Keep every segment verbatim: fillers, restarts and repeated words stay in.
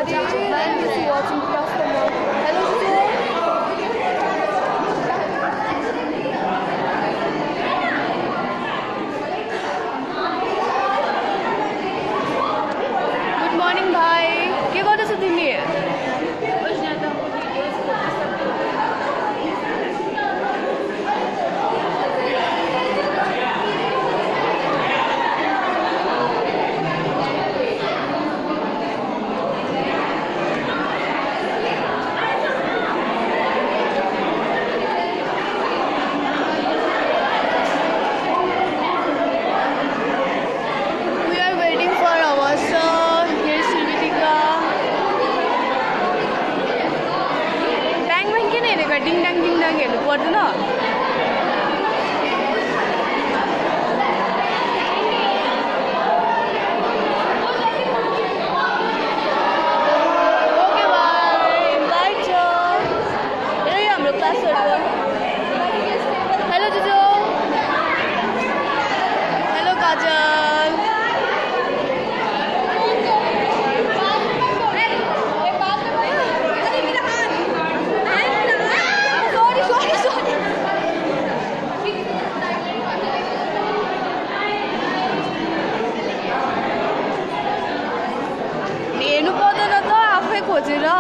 everybody and this is watching customer. Hello today. Good morning bhai. के गर्दैछ तिमी? Ding dang ding dang हेर्नु पर्दैन ओके बाइ बाइ छ यही हाम्रो क्लासहरु हेलो जुजो हेलो काजल खोजेर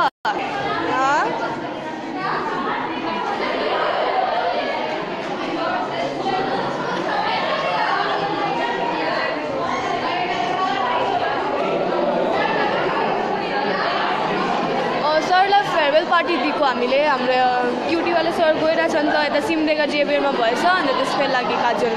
सरलाई फेयरवेल पार्टी दिएको हामीले हाम्रो क्युटीवाला सर गइरहेछ नि त यता सिमदेगा जेबियरमा भएछ अन्त त्यसको लागि काजल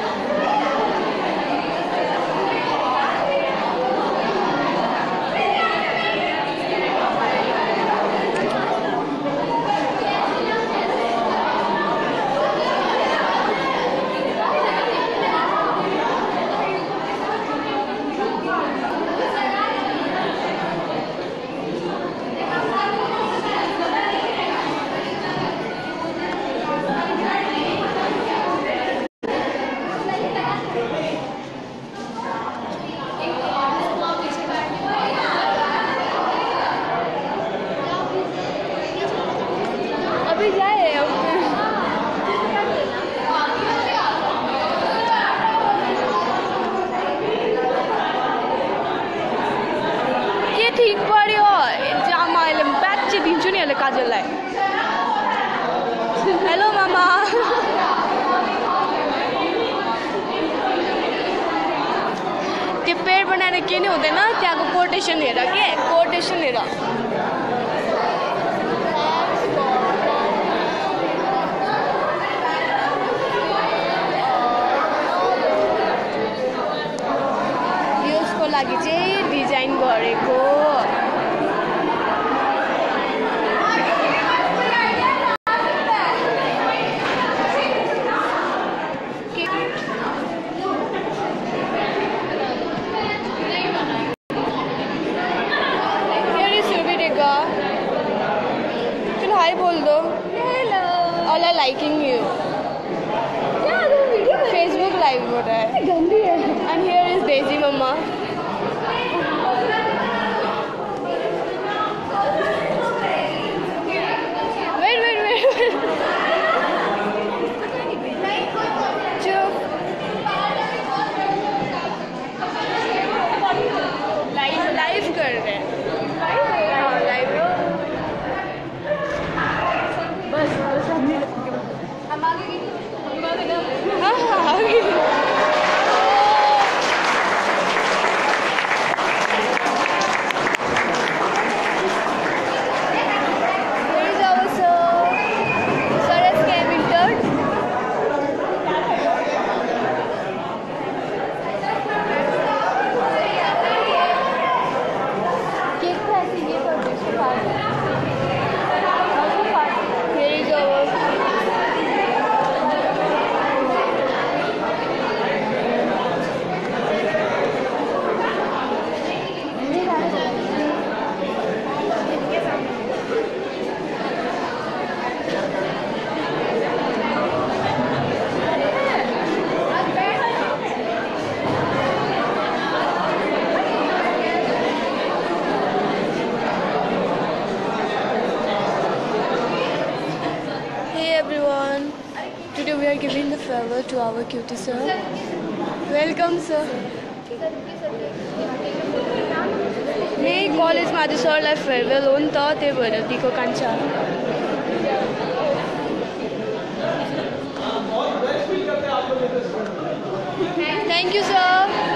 ठीक पर्यो जामा अहिले ब्याच दिन्छु नि अहिले काजललाई हेलो मामा त्यो पेड बनाएर के नि हुँदैन त्यहाँको कोटेसन हेर के कोटेसन हेर यसको लागि चाहिँ डिजाइन गरेको All are liking you. Yeah, the video. Facebook live हो रहा है. गंदी है. And here is Daisy Mama. Wait, wait, wait. चुप. Live, live कर रहे हैं. हाँ, live. बस बस हम आगे गए हम आगे गए हाँ हाँ आगे giving the farewell to our cutie sir. Welcome sir. यही कलेजमा आज सरलाई फेयरवेल हो नि त, त्यही भएर दिएको कान्छा. Thank you sir.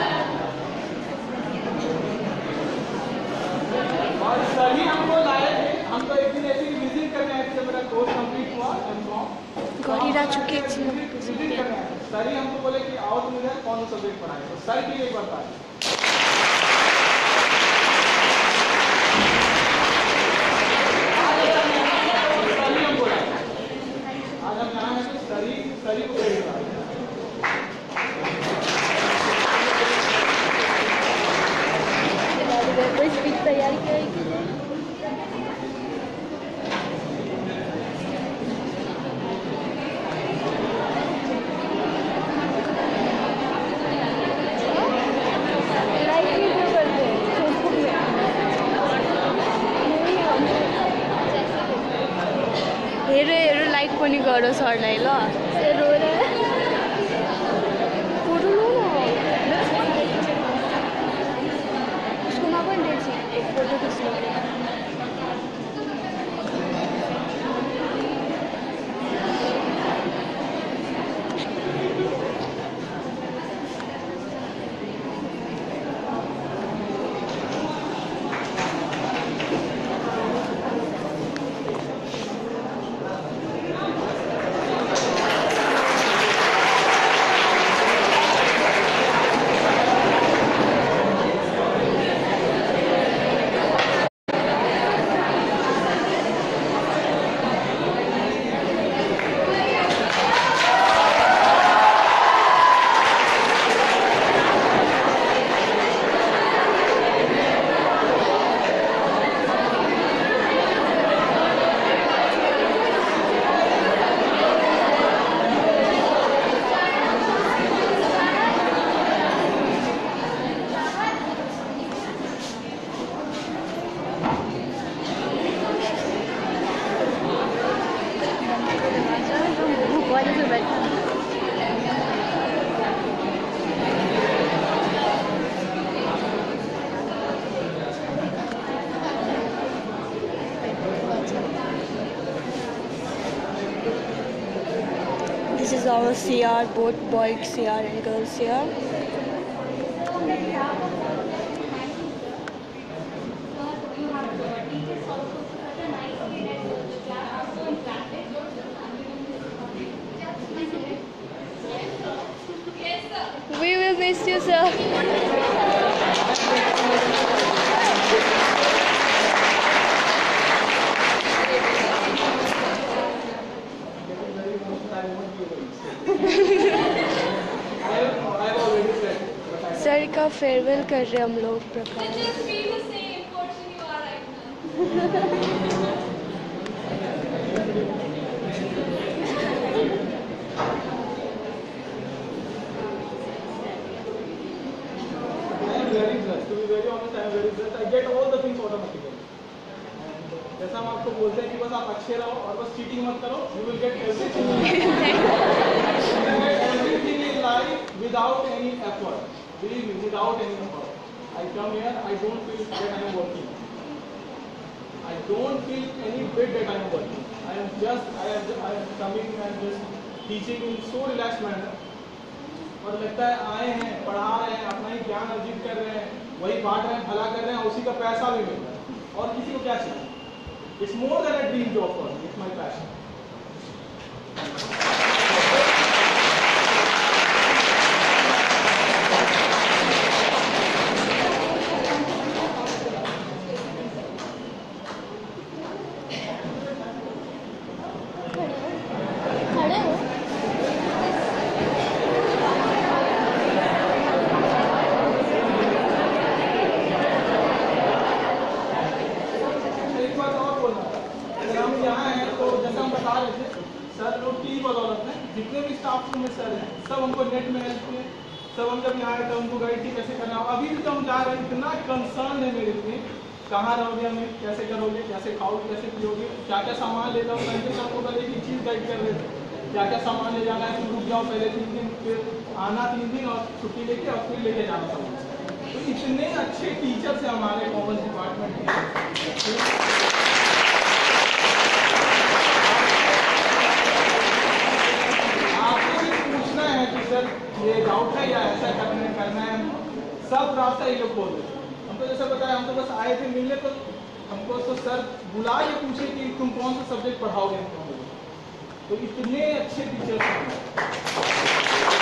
सभी हमको लाए थे, हमको एक दिन ऐसे विजिट करने आए थे जब मेरा कोर्स कंप्लीट हुआ गरिरा चुके एकछिन. सर ही हमको बोले कि आओ तुम इधर कौन सा सब्जेक्ट पढ़ाए, तो सर के लिए एक बार बताए. सर हम बोला आज हम यहाँ हैं तो सरी सरी को कोई स्पीच तैयारी करेगी. हेर हेर लाइक पनि गर सरलाई ल. फोटो लो न उसकोमा पनि रहेछ एक फोटो खिच्नु. This is our C R, both boys C R and girls C R. We will miss you, sir. Sir का फेयरवेल कर रहे हम लोग प्रकार. जैसा हम आपको बोलते हैं कि बस आप अच्छे रहो और बस चीटिंग मत करो, you will get everything. Everything in life without any effort. Believe me, without any effort. I come here, I don't feel that I am working. I don't feel any bit that I am working. I am just, I am, I am coming and just teaching in so relaxed manner. और लगता है आए हैं, पढ़ा रहे हैं, अपना ही ज्ञान अर्जित कर रहे हैं, वही बांट रहे हैं, भला कर रहे हैं, उसी का पैसा भी मिल रहा है. और किसी को क्या चाहिए? It's more than a dream job for me. It's my passion. Sir लोग की बदौलत है, जितने भी स्टाफ रूम में सर हैं, सब हमको नेट में हेल्प किए. सब हम जब यहाँ आए थे उनको गाइड की कैसे करना. अभी भी तो हम जा रहे हैं, इतना कंसर्न है मेरे लिए, कहाँ रहोगे, हमें कैसे करोगे, कैसे खाओगे, कैसे पियोगे, क्या क्या सामान लेता हूँ. संजय सर को कल एक चीज़ गाइड कर रहे थे, क्या क्या सामान ले जाना है, तुम रुक जाओ पहले तीन दिन, फिर आना तीन दिन और छुट्टी लेके और फिर लेके जाना सामान। तो इतने अच्छे टीचर्स हैं हमारे कॉमर्स डिपार्टमेंट के। आपको भी पूछना है कि सर ये डाउट है या ऐसा करना करना है, सब रास्ता ये लोग बोल देते। हमको जैसे बताया, हम तो बस आए थे मिलने, तो हमको तो सर बुला ये पूछे कि तुम कौन सा सब्जेक्ट पढ़ाओगे। तो इतने अच्छे टीचर्स हैं।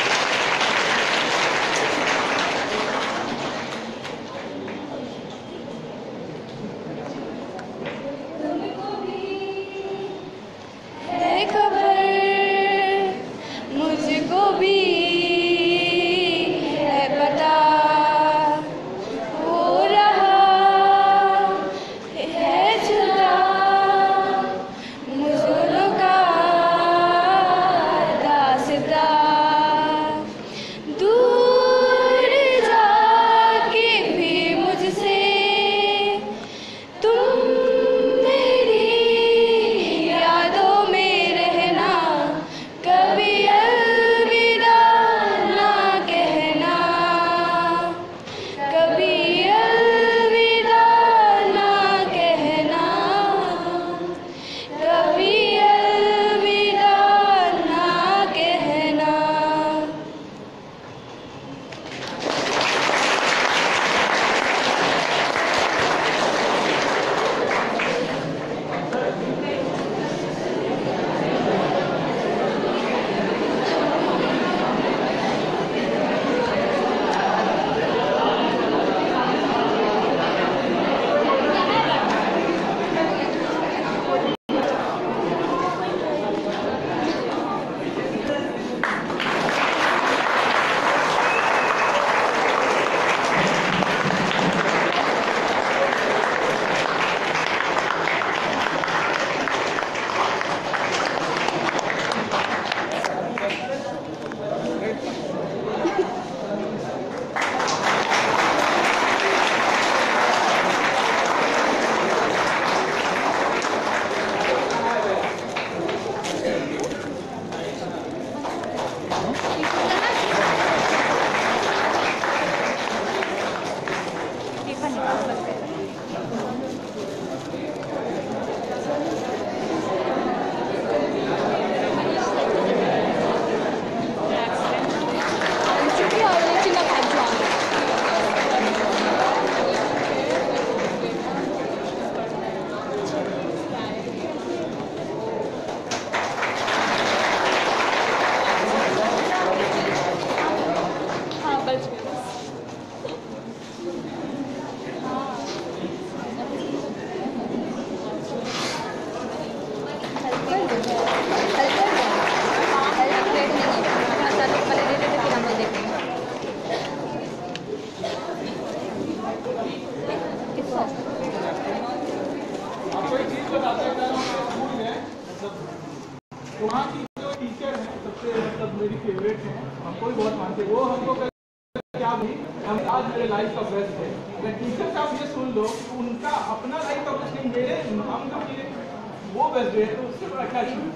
वहाँ की जो टीचर हैं सबसे मतलब मेरी फेवरेट हैं, हमको भी बहुत मानते हैं। वो हमको क्या भी हम आज मेरे लाइफ का बेस्ट है। अगर टीचर का आप ये सुन लो उनका अपना लाइफ का बेस्ट नहीं, मेरे हम जो कि वो बेस्ट है, तो उससे बड़ा क्या चाहिए।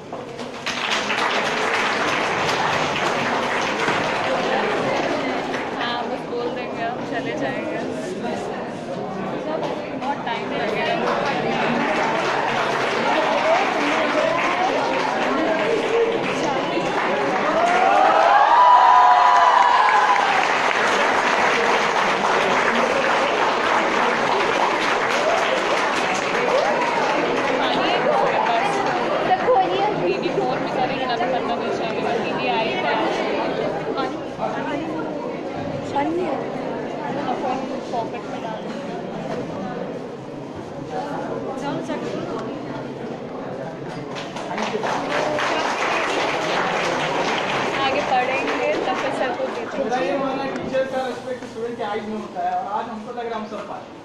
हाँ बस बोल देंगे, हम चले जाएंगे, बहुत टाइम लगेगा। पॉकेट में डाल आगे पढ़ेंगे तब फिर सर को देखेंगे। टीचर का रिस्पेक्ट स्टूडेंट के आईज में होता है, और आज हमको लग रहा है हम सब पाए।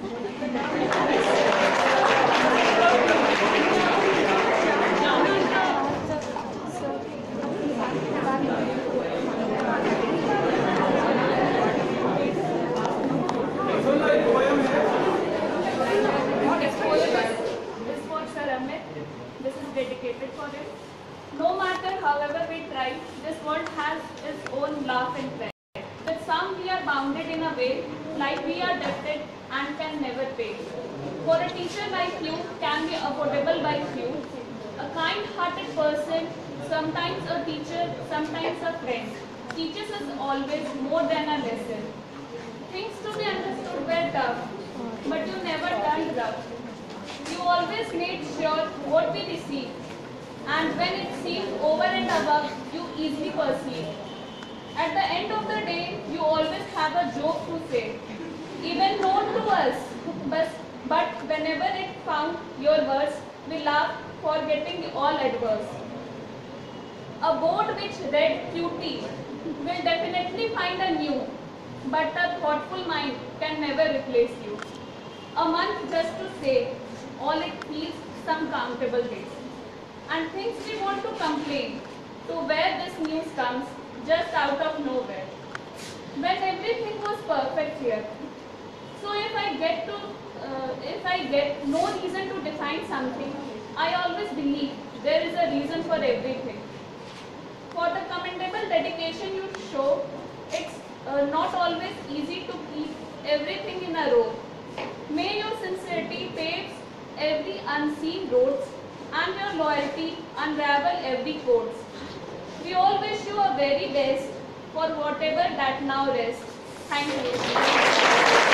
This was Sir Amit. This is dedicated for him. No matter however we try, this world has its own laugh and cry. With some we are bounded in a way, like we are debted and can never pay. For a teacher like you can be affordable by few, a kind-hearted person, sometimes a teacher, sometimes a friend, teaches us always more than a lesson. Things to be understood were tough, but you never turned rough. You always made sure what we received, and when it seemed over and above, you easily perceived. At the end of the day, you always have a joke to say, even known to us, but, but whenever it found your words, we laughed, forgetting all adverse. A board which read Q T will definitely find a new, but a thoughtful mind can never replace you. A month just to say, all it feels some countable days. And things we want to complain, to where this news comes, just out of nowhere. When everything was perfect here. So if I get to, uh, if I get no reason to define something, I always believe there is a reason for everything. For the commendable dedication you show, it's uh, not always easy to keep everything in a row. May your sincerity paves every unseen roads and your loyalty unravel every course. We all wish you a very best for whatever that now rests. Thank you.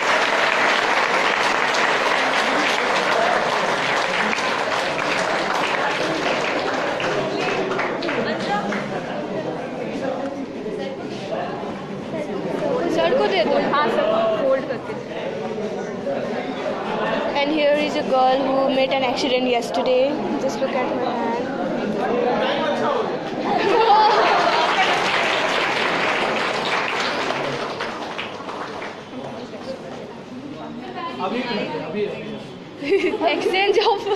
Sir को दे दो. हाँ sir, fold करके. And here is a girl who met an accident yesterday. Just look at her hand. अभी अभी Exchange of.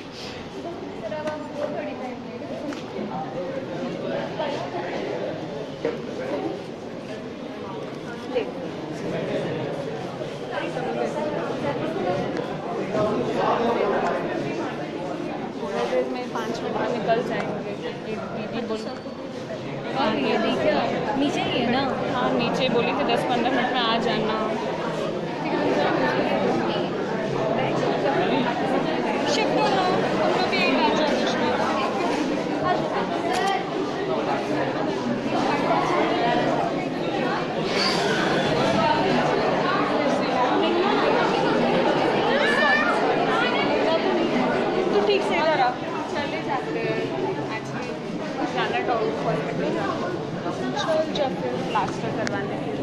में पाँच minute में निकल जाएंगे. दीदी बोल हाँ ये देखिए नीचे ही है ना. हाँ नीचे बोली थी दस पंद्रह मिनट में आ जाना. शिफ्ट होना हम लोग भी एक आ जाते तो ठीक से इधर आप चले जाते हैं. एक्चुअली जाना डॉक्टर हॉस्पिटल जाना. प्लास्टर करवाने के लिए.